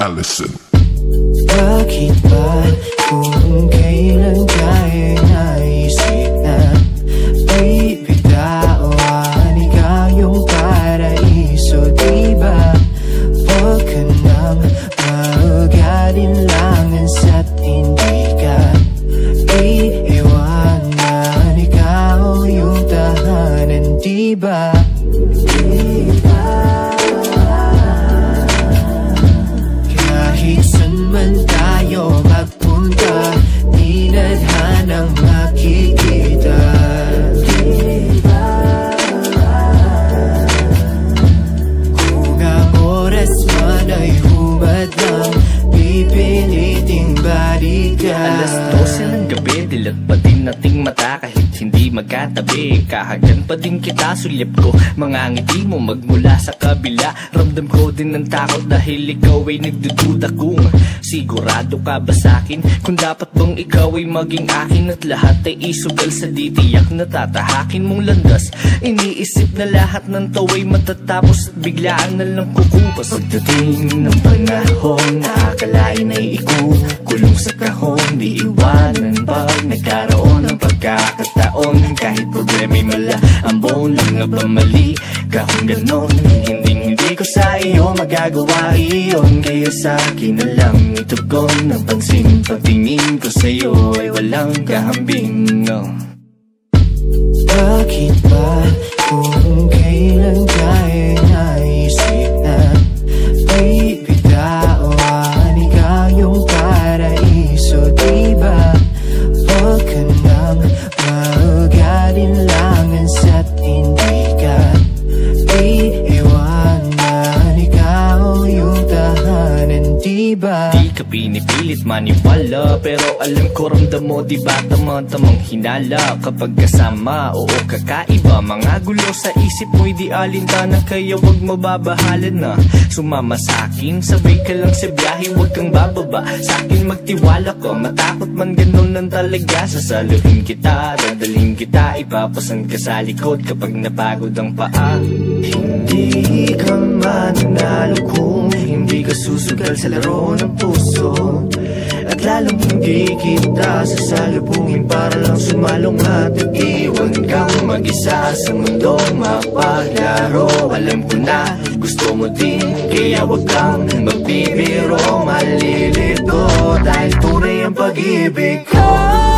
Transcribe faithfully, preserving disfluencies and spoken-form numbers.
Allison. Bakit ba kung kailan ka'y naisip na ay bitawan ikaw yung paraiso, diba? Huwag ka nang mag-alinlangan sa't hindi ka iiwanan, ikaw yung tahanan, diba? Kahit saan man tayo magpunta, di nadhanang makikita. Kung ang oras man ay hubad lang, pipiliting balikan. Alas dose ng gabi, dilat pa din nating mata kahit hindi magkatabi. Kahagan pa din kita, sulyap ko mga ngiti mo magmula sa kabila. Ramdam ko din ng takot dahil ikaw ay nagdududa kung sigurado ka ba sa'kin, kung dapat bang ikaw ay maging akin at lahat ay isugal sa ditiyak na tatahakin mong landas. Iniisip na lahat ng tawa'y matatapos at biglaan na lang kukupas. Pagdating ng panahon, nakakalain ay ikukulong sa kahon, di iwanan pag nagkaroon ng pagkakataon. Kahit problema'y mala, ang buong lang nga ba mali? Kahong ganon, hindi hindi ko sa iyo magagawa iyon. Kaya sa akin na lang itugon ng pansin, pagtingin ko sa iyo ay walang kahambing, no? Bakit ba kung kailan ka'y naisip na ay bitawan ikaw yung paraiso, diba? Huwag ka nang mag-alinlangan sa't hindi ka iiwanan, ikaw yung tahanan, diba? Di ka pinipilit maniwala, pero alam ko ramdam mo, diba tamang-tamang hinala kapag kasama, oo kakaiba. Mga gulo sa isip mo'y di alintana, kaya wag mababahalan na sumama sa'kin, sabay ka lang sa biyahe, wag kang bababa sa'kin, magtiwala ka, matakot man ganun lang talaga. Sasaluhin kita, dadalhin kita, ipapasan ka sa likod kapag napagod ang paa. Hindi ka mananalo kung hindi ka susugal sa laro ng puso, at lalong hindi kita sasalubungin para lang sumalong at iwan kang mag-isa sa mundong mapaglaro. Alam ko na gusto mo din, kaya wag kang magbibiro, malilito dahil tunay ang pag-ibig ko.